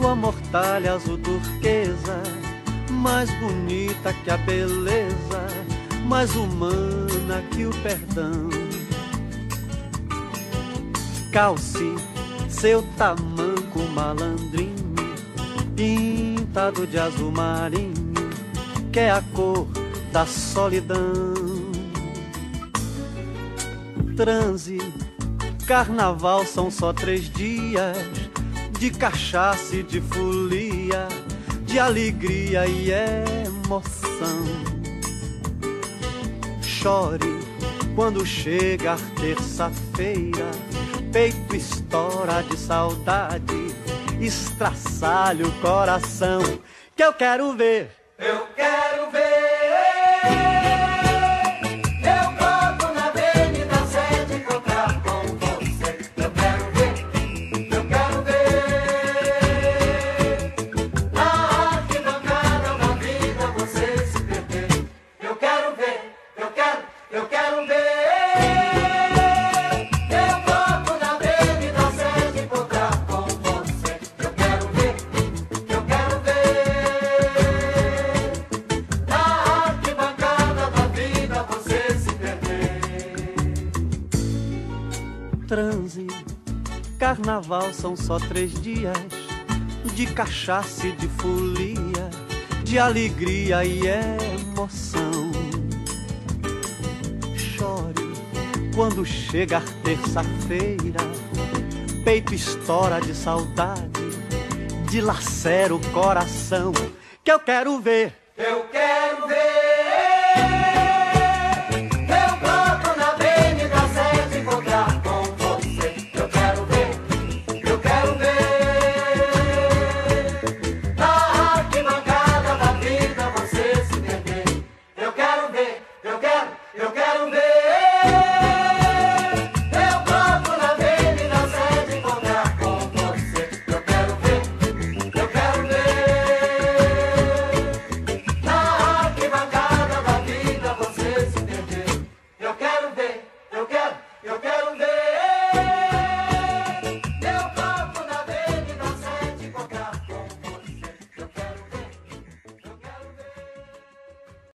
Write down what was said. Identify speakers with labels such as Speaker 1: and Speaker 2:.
Speaker 1: Sua mortalha azul turquesa, mais bonita que a beleza, mais humana que o perdão. Calce seu tamanco malandrinho, pintado de azul marinho, que é a cor da solidão. Transe, carnaval são só 3 dias de cachaça e de folia, de alegria e emoção. Chore quando chegar terça-feira, peito estoura de saudade, estraçalha o coração, que eu quero ver, eu quero ver. Transe, carnaval são só 3 dias de cachaça e de folia, de alegria e emoção. Chore quando chegar terça-feira, peito estoura de saudade, dilacera o coração, que eu quero ver, eu quero